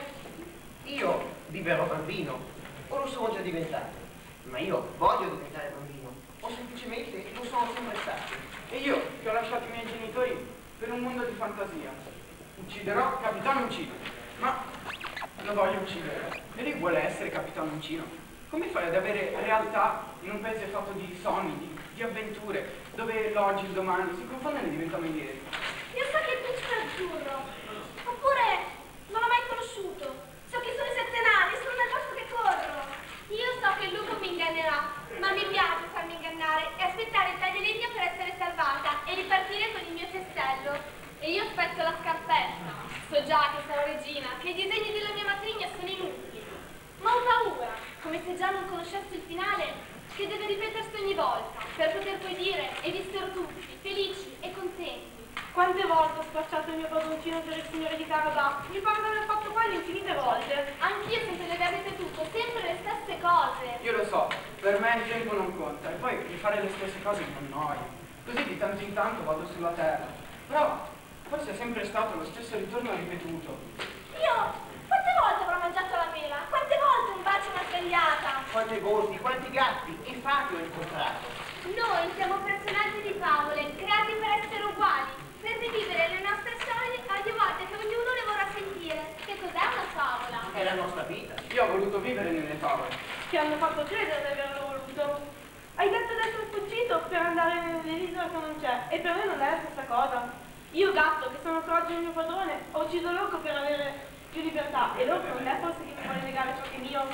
S18: Io viverò bambino, o lo sono già diventato, ma io voglio diventare bambino, o semplicemente lo sono sempre stato.
S16: E io, che ho lasciato i miei genitori per un mondo di fantasia, ucciderò Capitano Uncino. Ma lo voglio uccidere. E lui vuole essere Capitano Uncino. Come fai ad avere realtà in un paese fatto di sogni, di avventure, dove l'oggi e il domani si confondono e diventano ieri?
S11: Io so che il principe è azzurro, oppure non l'ho mai conosciuto. So che sono i 7 nani, sono nel bosco che corro. Io so che il lupo mi ingannerà, ma mi piace farmi ingannare e aspettare il taglialegna per essere salvata e ripartire con il mio cestello. E io aspetto la scarpetta. So già che sarò regina, che i disegni della mia matrigna sono inutili. Ma ho paura, come se già non conoscessi il finale, che deve ripetersi ogni volta, per poter poi dire, e vissero tutti, felici e contenti.
S13: Quante volte ho spacciato il mio padroncino per il signore di Canada? Mi pare di aver fatto quello infinite volte.
S11: Anch'io sempre le aver ripetuto, sempre le stesse cose.
S16: Io lo so, per me il tempo non conta, e poi rifare le stesse cose mi annoia. Così di tanto in tanto vado sulla terra. Però forse è sempre stato lo stesso ritorno ripetuto.
S11: Io... quante volte avrò mangiato la mela? Quante volte un bacio m'ha svegliata?
S18: Quanti gordi, quanti gatti e fatti ho incontrato.
S11: Noi siamo personaggi di favole, creati per essere uguali, per rivivere le nostre storie ogni volta che ognuno le vorrà sentire. Che cos'è una favola?
S18: È la nostra vita.
S16: Io ho voluto vivere nelle favole.
S13: Ti hanno fatto credere di averlo voluto. Hai detto di essere fuggito per andare nell'isola che non c'è, e per me non è la stessa cosa. Io gatto, che sono croce del mio padrone, ho ucciso l'orco per avere più libertà, e l'orco non è forse che mi vuole negare ciò che è mio?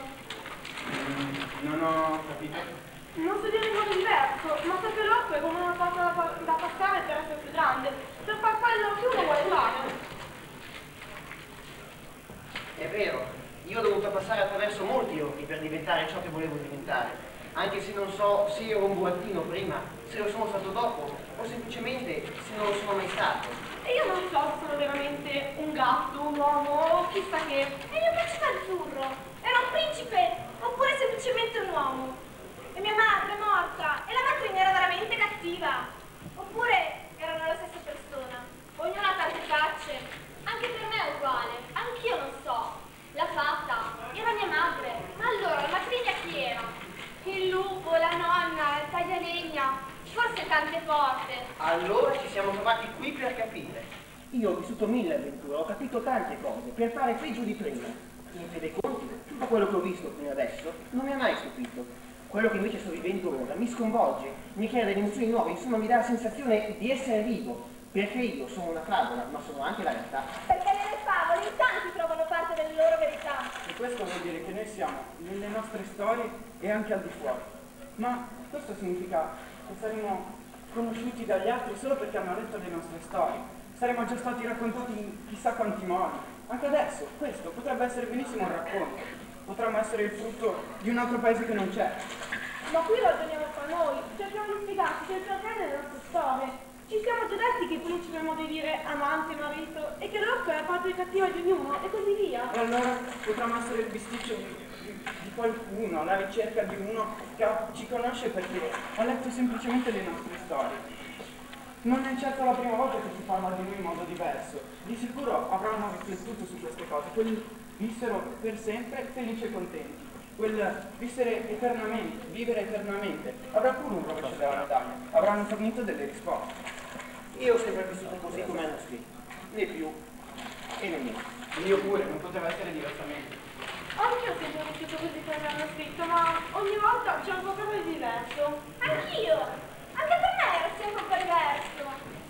S16: Non ho capito.
S13: Non so dire in modo diverso, ma so che l'orco è come una porta da passare per essere più grande, per far quello che uno vuole fare.
S18: È vero, io ho dovuto passare attraverso molti orchi per diventare ciò che volevo diventare, anche se non so se ero un burattino prima, se lo sono stato dopo, o semplicemente se non lo sono mai stato.
S13: E io non so se sono veramente un gatto, un uomo, o chissà che.
S11: E il mio principe azzurro era un principe, oppure semplicemente un uomo. E mia madre è morta, e la matrigna era veramente cattiva. Oppure erano la stessa persona. Ognuno ha tante facce. Anche per me è uguale, anch'io non so. La fata era mia madre, ma allora la matrigna chi era? Il lupo, la nonna, il taglialegna, forse tante porte.
S18: Allora ci siamo trovati qui per capire. Io ho vissuto 1000 avventure, ho capito tante cose, per fare peggio di prima. In fin dei conti, tutto quello che ho visto fino adesso non mi ha mai stupito. Quello che invece sto vivendo ora mi sconvolge, mi crea delle emozioni nuove, insomma mi dà la sensazione di essere vivo. Perché io sono una favola, ma sono anche la realtà.
S11: Perché nelle favole in tanti trovano parte delle loro verità.
S16: E questo vuol dire che noi siamo nelle nostre storie e anche al di fuori. Ma questo significa che saremo conosciuti dagli altri solo perché hanno letto le nostre storie. Saremo già stati raccontati in chissà quanti modi. Anche adesso, questo potrebbe essere benissimo un racconto. Potremmo essere il frutto di un altro paese che non c'è.
S13: Ma qui ragioniamo fra noi, cerchiamo di spiegarci il perché delle nostre storie. Ci siamo già detti che il principe ha modo di dire amante, marito, e che l'orco è la parte cattiva di ognuno, e così via.
S16: E allora potremmo essere il bisticcio di qualcuno, alla ricerca di uno che ci conosce perché ha letto semplicemente le nostre storie. Non è certo la prima volta che si parla di noi in modo diverso. Di sicuro avranno riflettuto su queste cose. Quelli vissero per sempre felici e contenti. Quel vivere eternamente. Avrà pure un rovescio della medaglia. Avranno fornito delle risposte.
S18: Io ho sempre vissuto così come hanno scritto, né più e né meno.
S16: Io pure, non poteva essere diversamente.
S13: Anch'io ho sempre vissuto così come hanno scritto, ma ogni volta c'è un qualcosa di diverso.
S11: Anch'io! Anche per me era sempre un po' diverso.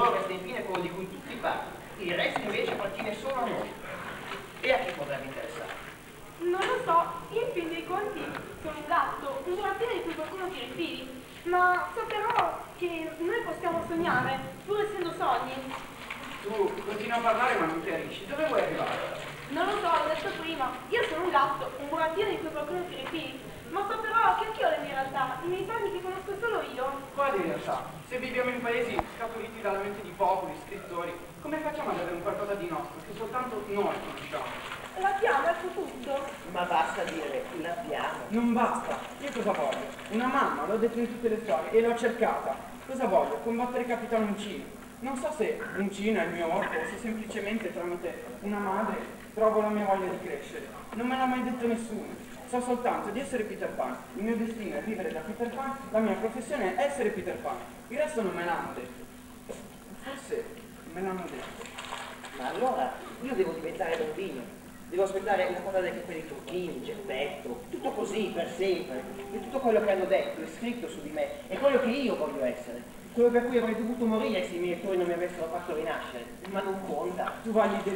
S18: resta infine quello di cui tutti parlano. Il resto invece appartiene solo a noi. E a chi potrebbe interessare?
S13: Non lo so, io in fin dei conti sono un gatto, un burattino di cui qualcuno tira i fili. Ma so però che noi possiamo sognare, pur essendo sogni.
S16: Tu continui a parlare ma non chiarisci. Dove vuoi arrivare?
S13: Non lo so, l'ho detto prima, io sono un gatto, un burattino di cui qualcuno tira i fili. Ma so però che anch'io ho le mie realtà, i miei sogni che conosco solo io.
S16: Quali realtà? Se viviamo in paesi scaturiti dalla mente di popoli, scrittori, come facciamo ad avere un qualcosa di nostro che soltanto noi conosciamo?
S13: L'abbiamo, ecco tutto.
S18: Ma basta dire, l'abbiamo.
S16: Non basta. Io cosa voglio? Una mamma, l'ho detto in tutte le storie e l'ho cercata. Cosa voglio? Combattere Capitano Uncino. Non so se Uncino è il mio orco o se semplicemente tramite una madre trovo la mia voglia di crescere. Non me l'ha mai detto nessuno. So soltanto di essere Peter Pan. Il mio destino è vivere da Peter Pan, la mia professione è essere Peter Pan. Il resto non me l'hanno detto. Forse me l'hanno detto.
S18: Ma allora io devo diventare bambino. Devo aspettare la cosa dei capelli turchini, geppetto, tutto così per sempre. E tutto quello che hanno detto e scritto su di me è quello che io voglio essere. Quello per cui avrei dovuto morire se i miei lettori non mi avessero fatto rinascere. Ma non conta.
S16: Tu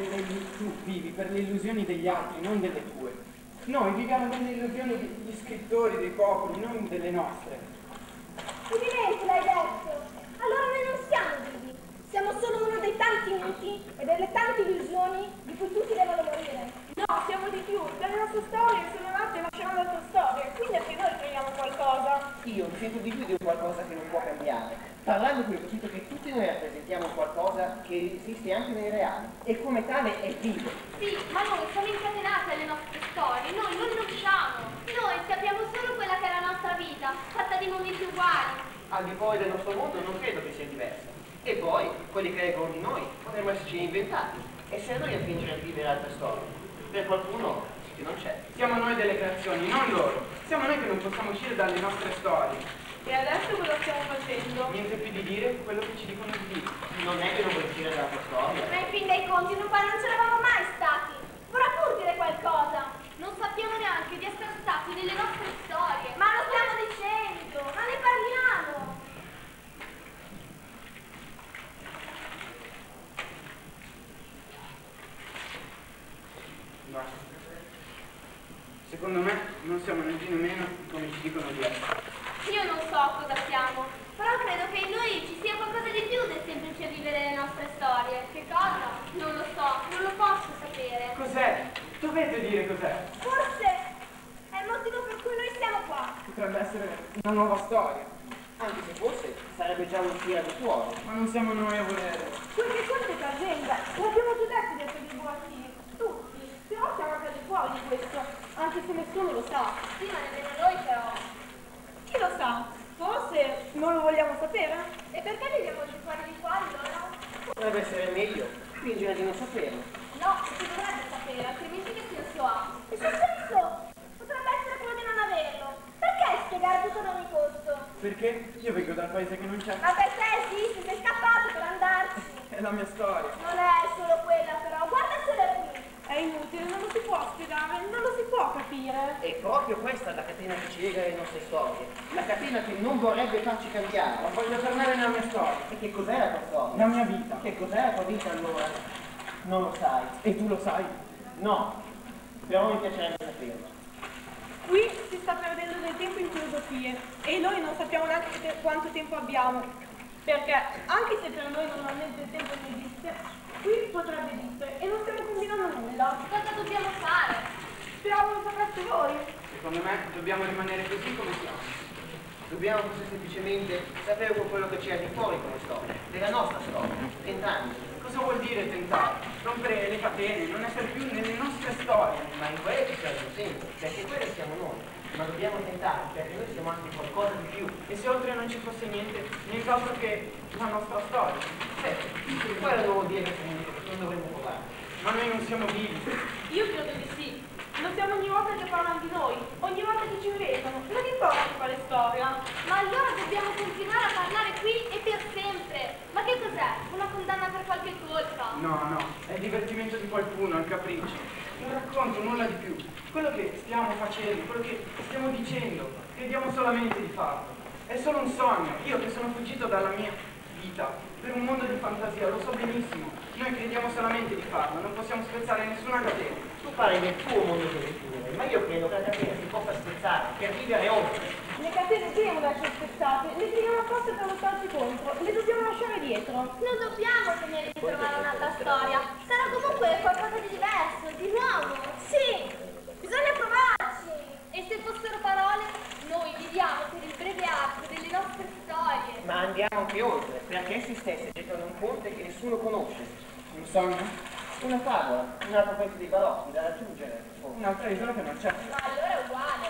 S16: vivi per le illusioni degli altri, non delle tue. Noi viviamo delle illusioni degli scrittori, dei popoli, non delle nostre.
S11: Evidente, l'hai detto. Allora noi non siamo vivi. Siamo solo uno dei tanti miti e delle tante illusioni di cui tutti devono morire.
S13: No, siamo di più. Dalle nostre storie sono nate e lasceranno altre storie. Quindi anche noi creiamo qualcosa.
S18: Io mi sento di più di un qualcosa che non può cambiare. Parlando qui ho capito che tutti noi rappresentiamo qualcosa che esiste anche nei reali e come tale è vivo.
S19: Sì, ma noi siamo incatenati alle nostre storie, noi non usciamo. Noi sappiamo solo quella che è la nostra vita, fatta di momenti uguali.
S18: Al di fuori del nostro mondo non credo che sia diversa. E poi, quelli che leggono di noi potremmo esserci inventati. Essere noi a fingere a vivere altre storie. Per qualcuno che non c'è.
S16: Siamo noi delle creazioni, non loro. Siamo noi che non possiamo uscire dalle nostre storie.
S13: E adesso cosa stiamo facendo?
S16: Niente più di dire quello che ci dicono di dire.
S18: Non è che non vuoi uscire dalla tua storia.
S11: Ma in fin dei conti noi qua non c'eravamo mai stati. Vorrà pur dire qualcosa.
S19: Non sappiamo neanche di essere stati nelle nostre storie.
S11: Ma lo stiamo dicendo, ma ne parliamo.
S16: Basta. Secondo me non siamo né più nemmeno come ci dicono di essere.
S19: Io non so cosa siamo, però credo che in noi ci sia qualcosa di più del semplice vivere le nostre storie. Che cosa? Non lo so, non lo posso sapere.
S16: Cos'è? Dovete dire cos'è.
S11: Forse è il motivo per cui noi siamo qua.
S16: Potrebbe essere una nuova storia.
S18: Anche se forse sarebbe già un tirabituoso.
S16: Ma non siamo noi a volere.
S13: Quel che conta è agenda, l'abbiamo già detto dentro dei burattini, tutti. Però siamo anche al di fuori di questo, anche se nessuno lo sa.
S19: Sì, ma nemmeno noi però.
S13: Chi lo sa? Forse non lo vogliamo sapere?
S19: E perché viviamo al di fuori di qua allora?
S18: Potrebbe essere meglio fingere di non saperlo.
S19: No, si dovrebbe sapere, altrimenti che senso ha?
S11: Il suo senso potrebbe essere quello di non averlo. Perché spiegare tutto ad ogni costo?
S16: Perché io vengo dal paese che non c'è.
S11: Ma per te esiste, sei scappato per andarci.
S16: È la mia storia.
S11: Non è solo quella però, guardatela qui.
S13: È inutile, non lo si può spiegare, non lo si può capire.
S18: È proprio questa la catena che ci lega alle nostre storie. La catena che non vorrebbe farci cambiare.
S16: Ma voglio tornare nella mia storia.
S18: E che cos'è la tua storia?
S16: La mia vita.
S18: Che cos'è la tua vita allora? Non lo sai.
S16: E tu lo sai?
S18: No, però mi piacerebbe saperlo.
S13: Qui si sta perdendo del tempo in filosofie e noi non sappiamo neanche quanto tempo abbiamo. Perché anche se per noi normalmente il tempo non esiste, qui potrebbe esistere e non stiamo combinando nulla.
S19: Cosa dobbiamo fare?
S13: Speravo lo sapreste voi.
S16: Secondo me dobbiamo rimanere così come siamo.
S18: Dobbiamo forse semplicemente sapere quello che c'è di fuori come storia, della nostra storia, entrambi.
S16: Cosa vuol dire tentare? Rompere le catene, non essere più nelle nostre storie.
S18: Ma in quelle ci serve sempre, perché quelle siamo noi. Ma dobbiamo tentare, perché noi siamo anche qualcosa di più.
S16: E se oltre non ci fosse nient'altro che la nostra storia?
S18: Quello devo dire che non dovremmo provare.
S16: Ma noi non siamo vivi.
S13: Io credo di sì. Lo siamo ogni volta che parlano di noi, ogni volta che ci vedono. Non importa quale storia.
S19: Ma allora dobbiamo continuare a parlare qui e per sempre. Ma che cos'è? Una condanna per qualche colpa?
S16: No, è il divertimento di qualcuno, il capriccio. Un racconto, nulla di più. Quello che stiamo facendo, quello che stiamo dicendo, crediamo solamente di farlo. È solo un sogno. Io che sono fuggito dalla mia vita, per un mondo di fantasia, lo so benissimo. Noi crediamo solamente di farlo, non possiamo spezzare nessuna catena.
S18: Tu parli del tuo mondo di letture, ma io credo che la catena si possa spezzare per vivere oltre.
S13: Le catene devono essere spezzate, le tiriamo apposta per lottarci contro, le dobbiamo lasciare dietro.
S19: Non dobbiamo temere di trovare un'altra storia. Sarà comunque qualcosa di diverso, di nuovo. Sì, bisogna provarci. E se fossero parole, noi viviamo per il breve arco delle nostre storie.
S18: Ma andiamo anche oltre, perché essi stessi gettano un ponte che nessuno conosce.
S16: Un sogno?
S18: Una favola, un altro pezzo di balocchi da raggiungere.
S16: Un'altra isola che non c'è.
S19: Ma allora è uguale.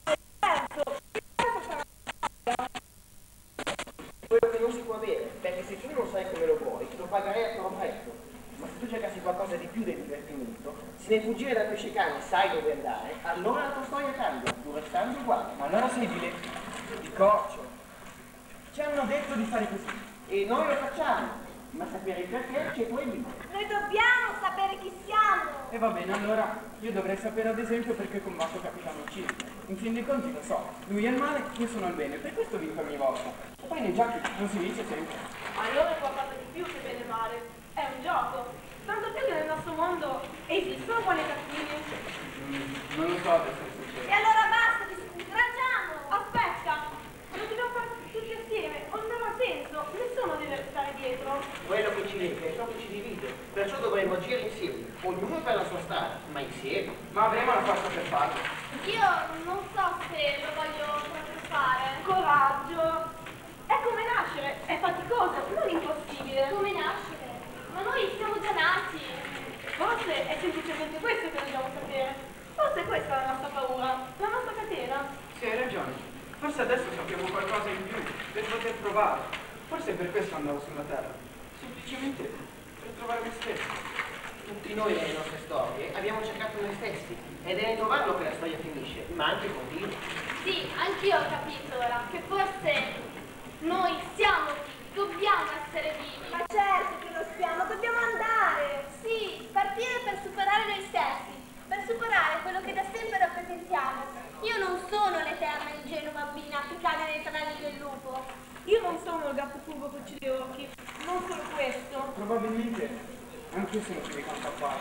S18: Quello che non si può avere, perché se tu non sai come lo vuoi, lo pagherai a tuo prezzo. Ma se tu cercassi qualcosa di più del divertimento, se ne fuggire dal pesce cane sai dove andare, allora la tua storia cambia, tu restando uguale.
S16: Ma allora sei di corcio. Ci hanno detto di fare così.
S18: E noi lo facciamo, ma sapere il perché c'è poi lì.
S19: Noi dobbiamo sapere chi siamo.
S16: E va bene, allora io dovrei sapere ad esempio perché combatto Capitano C. In fin dei conti lo so, lui è il male, io sono il bene, per questo vinco ogni volta. E poi nei giochi non si vince sempre.
S13: Allora è qualcosa di più che bene e male. È un gioco. Tanto più che nel nostro mondo esistono buoni e cattivi.
S16: Non lo so adesso è successo.
S19: E allora basta, ragiamo.
S13: Aspetta, lo dobbiamo fare tutti assieme, non ha senso, nessuno deve restare dietro.
S18: Quello che ci lega è ciò che ci divide, perciò dovremmo agire insieme, ognuno per la sua strada, ma insieme.
S16: Ma avremo la forza per farlo.
S19: Io non so se lo voglio proprio fare.
S13: Coraggio. È come nascere, è faticoso, non impossibile.
S19: Come nascere? Ma noi siamo già nati.
S13: Forse è semplicemente questo che dobbiamo sapere. Forse questa è la nostra paura, la nostra catena.
S16: Sì, hai ragione. Forse adesso sappiamo qualcosa in più per poter provare. Forse è per questo andavo sulla Terra. Semplicemente per trovare me stesso.
S18: Tutti noi nelle nostre storie abbiamo cercato noi stessi ed è nel trovarlo che la storia finisce, ma anche continua.
S19: Sì, anch'io ho capito ora che forse noi siamo vivi, dobbiamo essere vivi. Ma certo che lo siamo, dobbiamo andare. Sì, partire per superare noi stessi, per superare quello che da sempre rappresentiamo. Io non sono l'eterna ingenua bambina che cade nei tranelli del lupo.
S13: Io non sono il gatto curvo con gli occhi, non solo questo.
S16: Probabilmente anch'io sono più di quanto appare.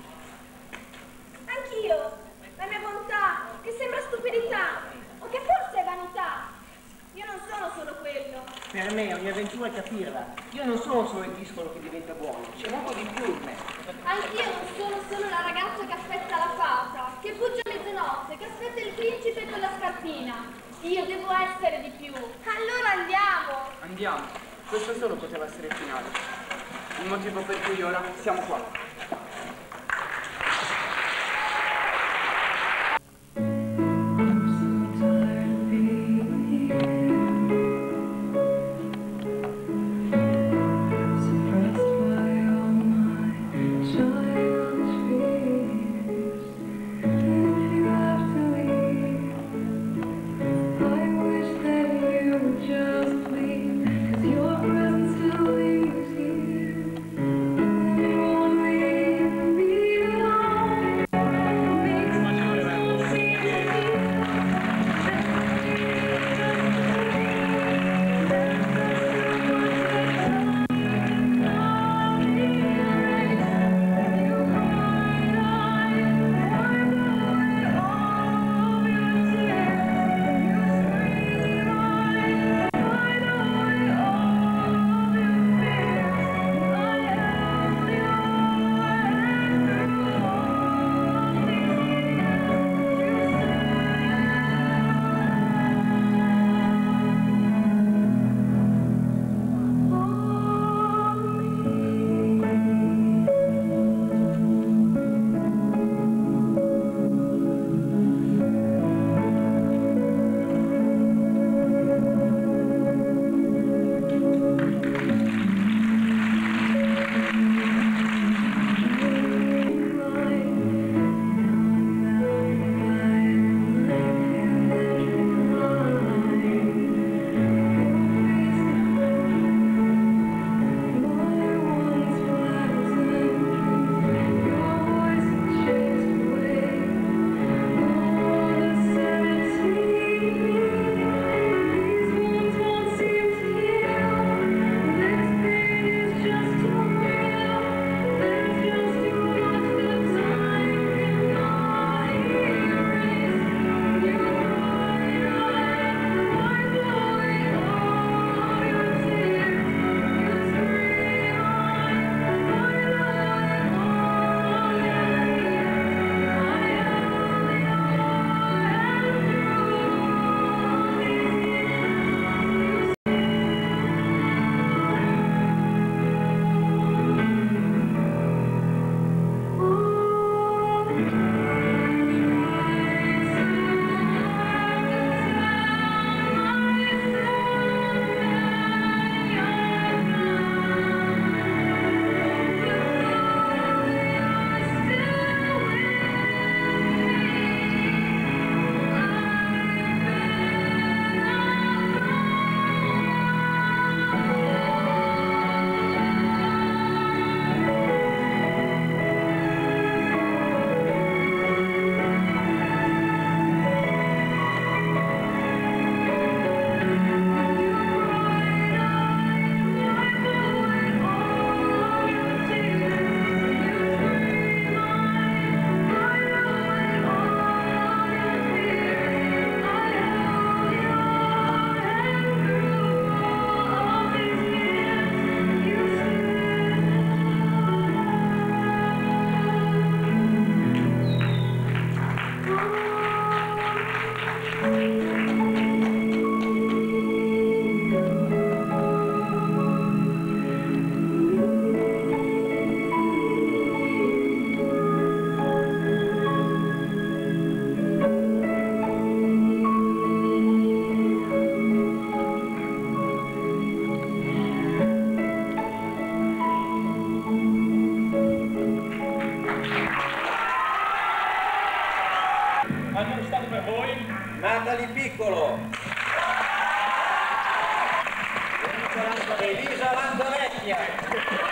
S19: Anch'io, la mia bontà, che sembra stupidità, o che forse è vanità. Io non sono solo quello.
S18: Per me ogni avventura è capirla. Io non sono solo il discolo che diventa buono, c'è molto di più in me.
S19: Anch'io non sono solo la ragazza che aspetta la fata, che fugge a mezzanotte, che aspetta il principe con la scarpina. Io devo essere di più. Allora andiamo.
S16: Andiamo. Questo solo poteva essere il finale. Il motivo per cui ora siamo qua.
S20: Your presence still leaves here, and it won't leave.
S17: il Piccolo, Elisa Lanzavecchia.